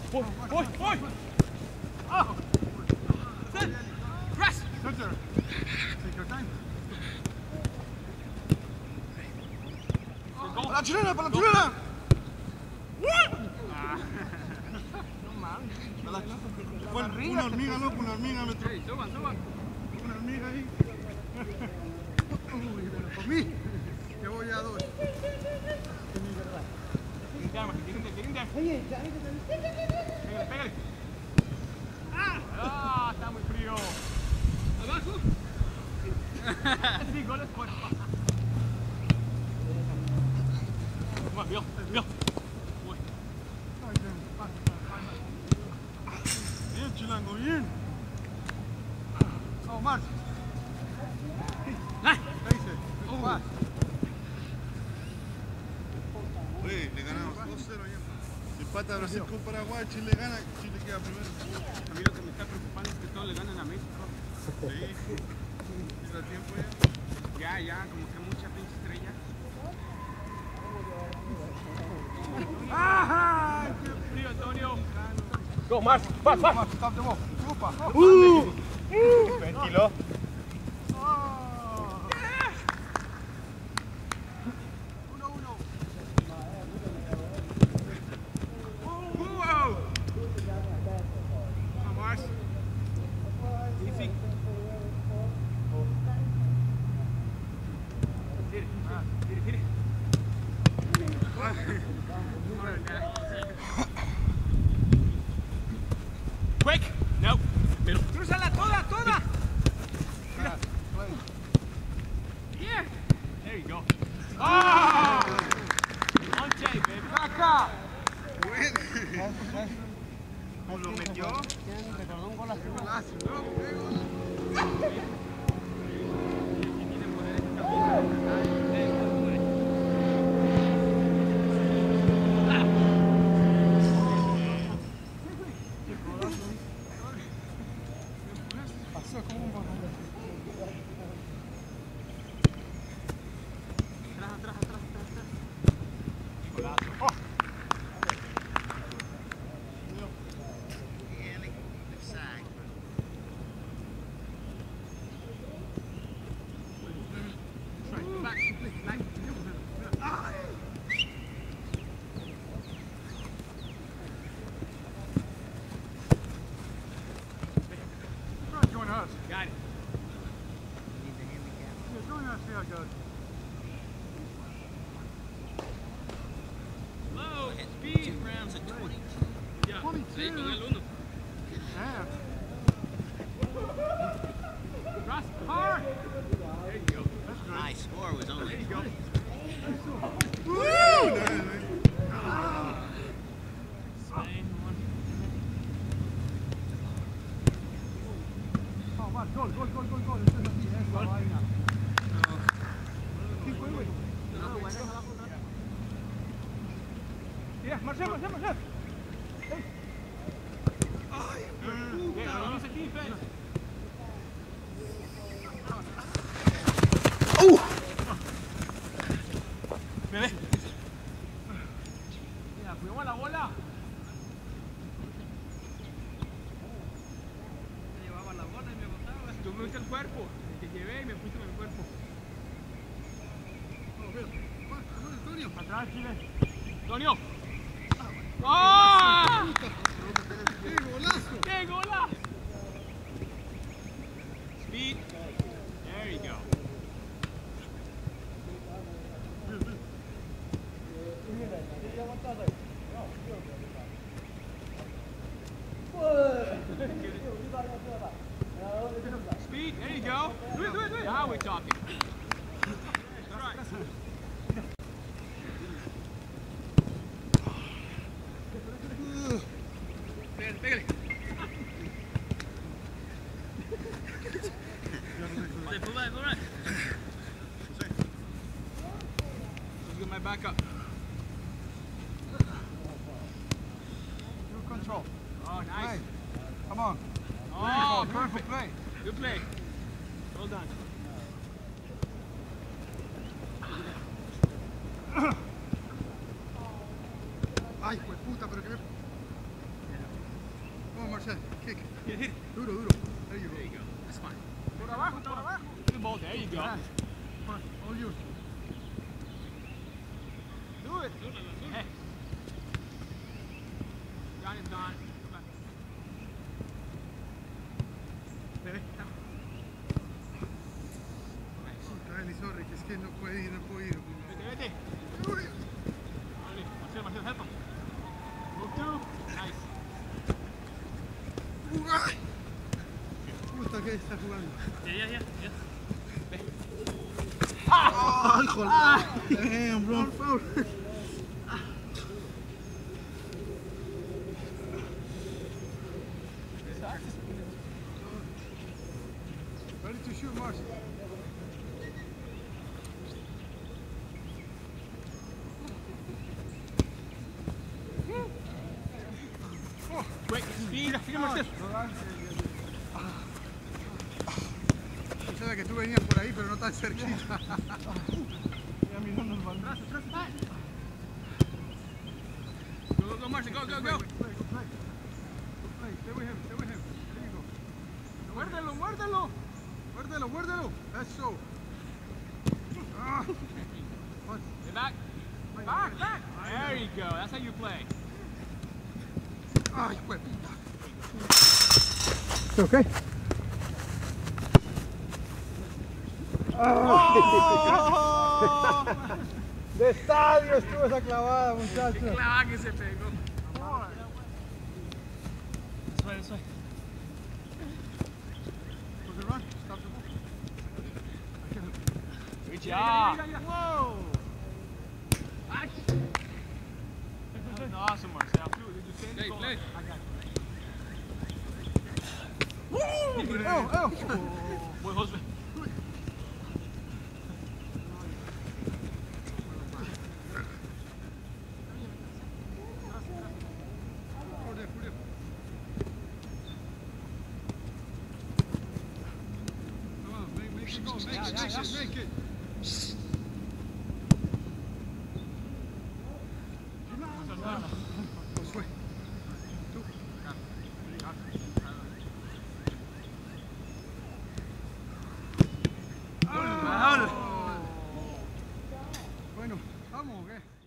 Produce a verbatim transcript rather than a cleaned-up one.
Boy, boy, boy! Oh! Sit! Press! Center. Take your time. ¡Para la chilena, para la chilena! Bueno, una hormiga, loco, una hormiga me trae. Suban, suban. Una hormiga ahí. Uy, bueno, por mí, que voy a dos. Pégale, pégale. Ah, está muy frío. ¿Abajo? Sí, goles por abajo. Vio, vio. Bien, Chilango, bien. Vamos, Marx. ¡Ay! ¿Qué dice? Más. Oye, le ganamos dos cero ya. Si empata Brasil con Paraguay, Chile gana, Chile queda primero. A mí lo que me está preocupando es que todos le ganan a México. Sí. ¿Tira tiempo ya? Ya, ya, como que mucha pinche estrella. ¡Ajá! ¡Qué frío, Antonio! Go, Marx! ¡Vas, vas! Marx, stop the ball. Chupa. ¡Uh! Ventilo. Uno, uno. ¡Wow! Come on, Marx. Easy. Hit it, hit it, hit it. Quick! No. Middle. Cruzala toda, toda! Mira. Yeah! There you go. Oh! On tape, baby. ¡Caca! ¿Cómo lo metió? Recordó un gol así. Golazo, ¿no? Pasó como un balón. Atrás, atrás, atrás, atrás. Golazo. Oh. Back, back. Join us. Got it. Yeah, join us, see how it goes. Low speed rounds at twenty-two. Yeah. twenty-two. Con el uno. Damn. Cross hard. There you go. That's good. My score was only There you go. Woo! Spain one. Oh, va, gol, gol, gol, gol, gol. Esto es así, es la vaina. Sí, güey, güey. Mira, marcha, marcha, marcha. Ay, yeah, use the defense. Bebé. Mira, cuidamos la bola. Me llevaba la bola y me botaba. Tú me viste el cuerpo. Te llevé y me puse en el cuerpo. Antonio. Atrás, Chile. Antonio. ¡Ah! ¡Qué golazo! ¡Qué golazo! Speed. There you go. Speed, there you go. Do it, do it, do it. Now we're talking. That's right. Pégale, pégale. Pull back, pull back. Let's get my back up. Good control. Oh, nice. Play. Come on. Oh, Beautiful, perfect. play. Good play. Well done. Ay, pues puta, pero que me... kick. Hit, hit. Duro, duro. There you go. There you go. That's fine. Por abajo, por abajo. Good ball. There you go. Come on, all yours. Do it. Hey. Johnny's gone. Come back. Dale, sorry, que es que no puede ir, no puede ir. Vete, vete. Marcelo, Marcelo, help him. Move two. Nice. Puta que está jugando. Yeah, yeah, yeah. yeah. Ay, joder. Damn, bro. Foul. Ready to shoot, Marcel. Quick, speed. Mira, Marcelo. Pensaba que tú venías por ahí, pero no tan cerquita. Ya mirando el balón. Atrás, atrás, atrás. Go, go, go, Marcel. Go, go, go. Play, go play. Go play. Stay with him, stay with him. There you go. Muérdelo, muérdelo. Muérdelo, muérdelo. That's so. Ah. What? Get back. Back, back. There you go. That's how you play. Ay, pues. Okay. ¡Oh! De estadio estuvo esa clavada, ¡Qué muchachos. clava que se pegó! Suave, suave. For the run. Stop the ball. Good job! Whoa! Awesome, Marcel. Play, play. Oh, oh. Buen José. Go, make it, make it, make it. Josué. Tú. Bueno, vamos, ¿qué?